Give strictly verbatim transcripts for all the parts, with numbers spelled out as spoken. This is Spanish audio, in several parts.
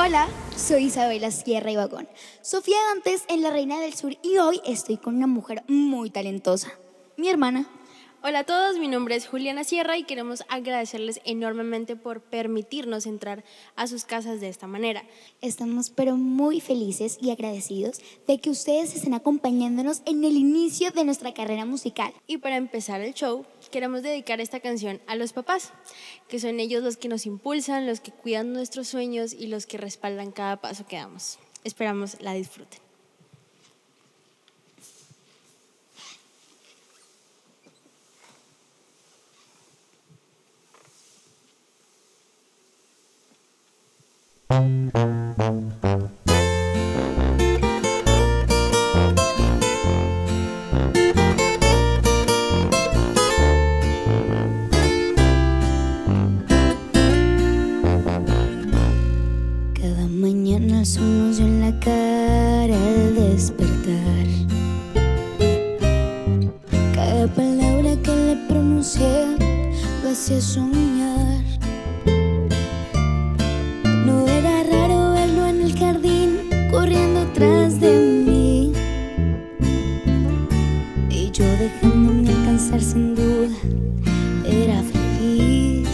Hola, soy Isabela Sierra Ibagón, Sofía Dantes en La Reina del Sur y hoy estoy con una mujer muy talentosa, mi hermana. Hola a todos, mi nombre es Juliana Sierra y queremos agradecerles enormemente por permitirnos entrar a sus casas de esta manera. Estamos pero muy felices y agradecidos de que ustedes estén acompañándonos en el inicio de nuestra carrera musical. Y para empezar el show, queremos dedicar esta canción a los papás, que son ellos los que nos impulsan, los que cuidan nuestros sueños y los que respaldan cada paso que damos. Esperamos la disfruten. Cada mañana el sol nos dio en la cara al despertar. Cada palabra que le pronuncié lo hacía soñar. No era raro verlo en el jardín corriendo tras de mí, y yo dejándome alcanzar sin duda era feliz.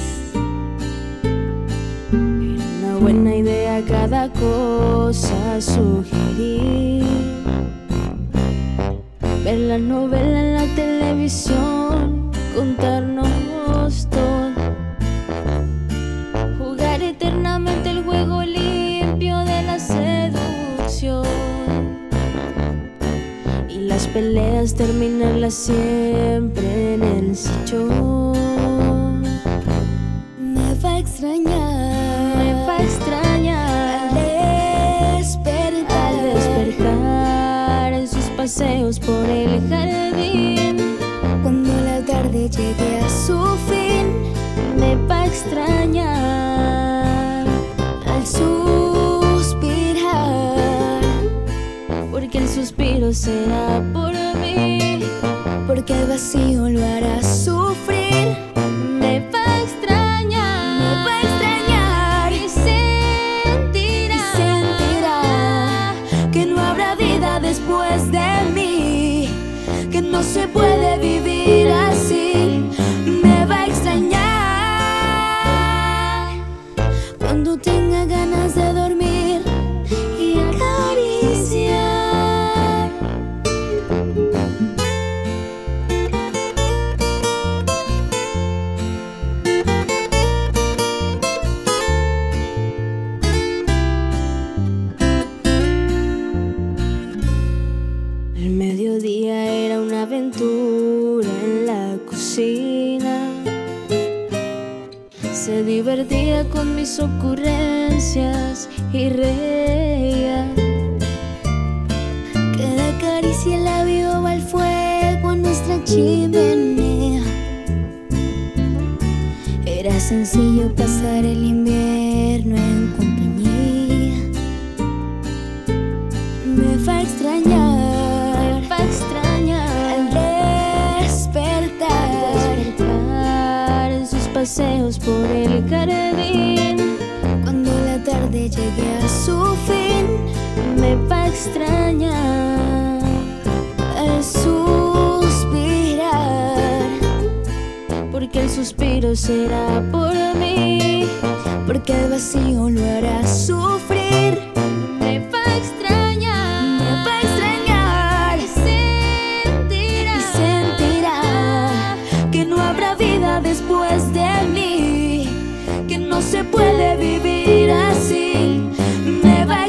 Era una buena idea cada cosa sugerir. Ver la novela en la televisión, contarnos todo, jugar eternamente el juego limpio de la seducción y las peleas terminarlas siempre en el sillón. Me va a extrañar, Me va a extrañar al despertar, al despertar en sus paseos por el jardín. cuando la tarde llegue a su fin. Me va a extrañar Al suspirar, porque el suspiro será por mí, porque el vacío lo hará sufrir. me va a extrañar, Me va a extrañar y sentirá, y sentirá que no habrá vida después de mí, que no se puede vivir así. Me va a extrañar cuando tenga ganas de dormir y acariciar. El mediodía era una aventura en la cocina. Se divertía con mis ocurrencias y reía. Cada caricia la avivaba el fuego en nuestra chimenea. Era sencillo pasar el invierno en compañía. Me va a extrañar, Me va a extrañar al despertar, despertar en sus paseos por el jardín. cuando la tarde llegue a su fin. Me va a extrañar Al suspirar, porque el suspiro será por mí, porque el vacío lo hará sufrir. me va a extrañar, Me va a extrañar y sentirá, y sentirá que no habrá vida después de mí, que no se puede vivir así. Me va a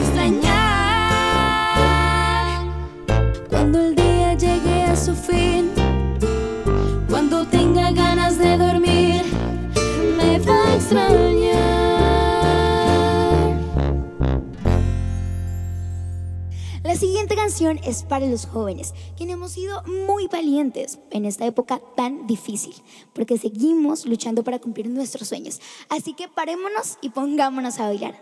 extrañar cuando el día llegue a su fin, cuando tenga ganas de dormir. Me va a extrañar. La siguiente canción es para los jóvenes, quienes hemos sido muy valientes en esta época tan difícil, porque seguimos luchando para cumplir nuestros sueños. Así que parémonos y pongámonos a bailar.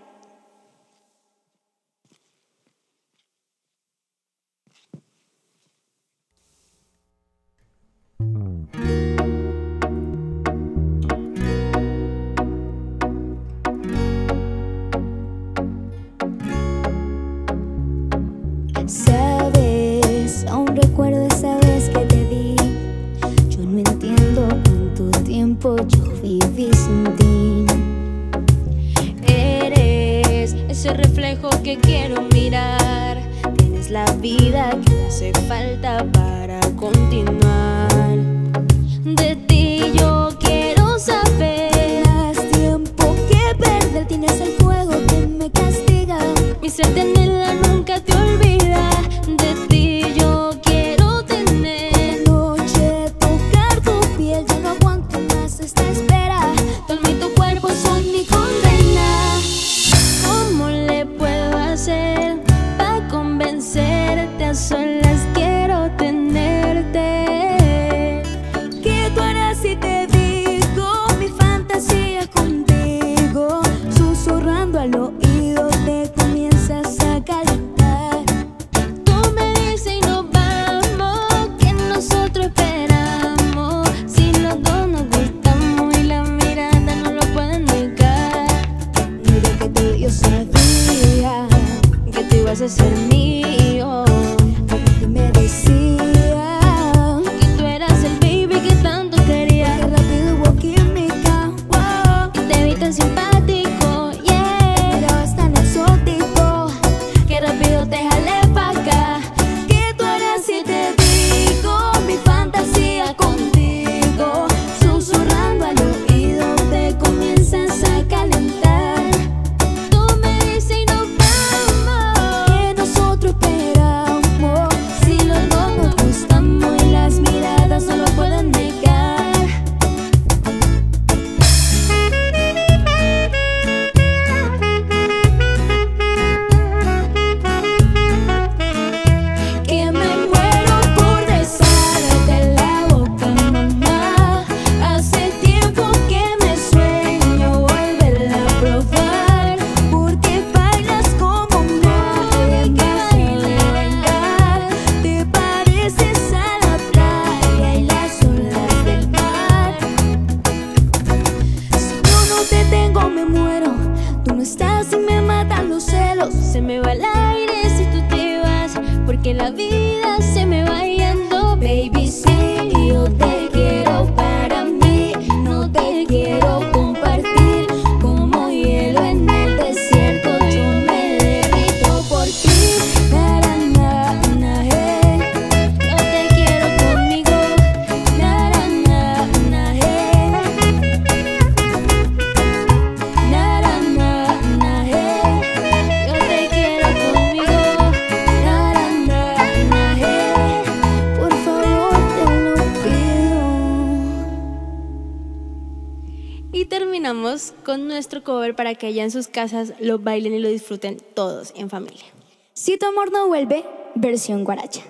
terminamos con nuestro cover para que allá en sus casas lo bailen y lo disfruten todos en familia. Si tu amor no vuelve, versión guaracha.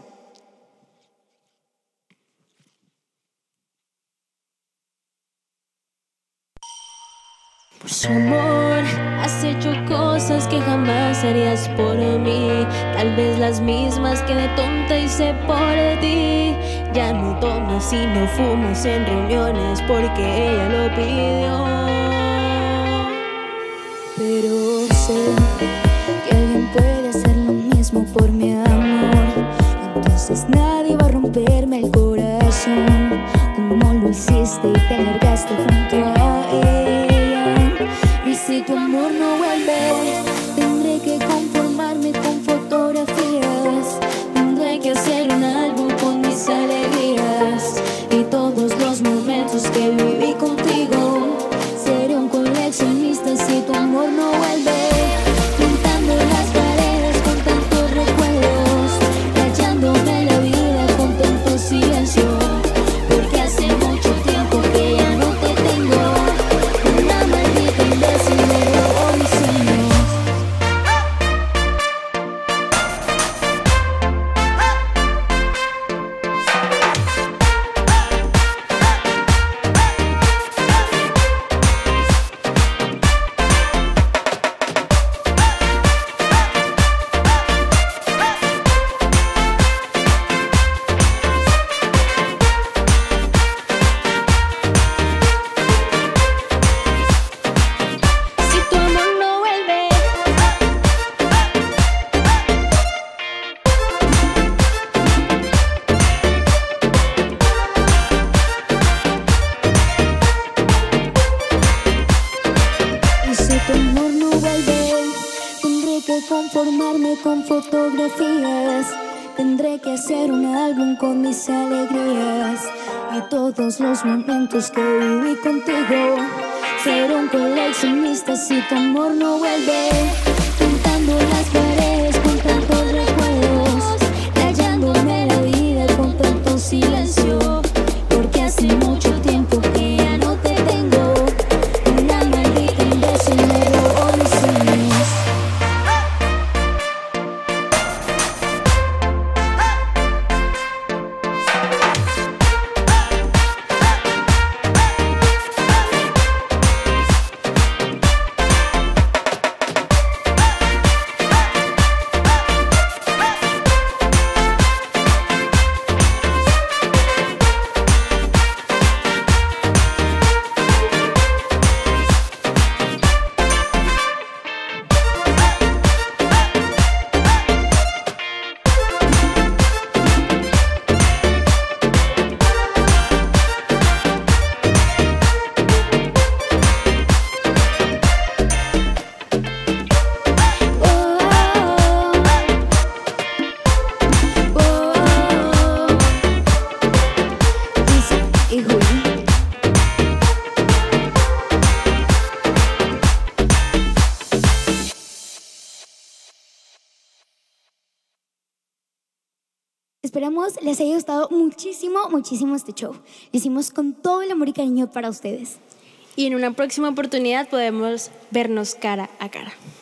Por su amor has hecho cosas que jamás harías por mí, tal vez las mismas que de tonta hice por ti. Ya no tomas y no fumas en reuniones porque ella lo pidió. Pero sé que alguien puede hacer lo mismo por mi amor, entonces nadie va a romperme el corazón como lo hiciste y te largaste junto a ella. Y si tu amor no vuelve, tendré que conformarme con fotografías, tendré que hacer un álbum con mis alegrías y todos los momentos que viví contigo. Seré un coleccionista si tu amor no vuelve, pintando las paredes con tantos recuerdos, rayándome la vida con tanto silencio, porque hace mucho tiempo que ya no te tengo. Una maldita imbécil me robó mis sueños. Conformarme con fotografías, tendré que hacer un álbum con mis alegrías y todos los momentos que viví contigo. Seré un coleccionista si tu amor no vuelve, pintando las paredes con tantos recuerdos, rayándome la vida con tanto silencio, porque hace mucho tiempo que ya no te tengo. Una maldita imbécil me robó mis sueños. Esperamos les haya gustado muchísimo, muchísimo este show. Lo hicimos con todo el amor y cariño para ustedes. Y en una próxima oportunidad podemos vernos cara a cara.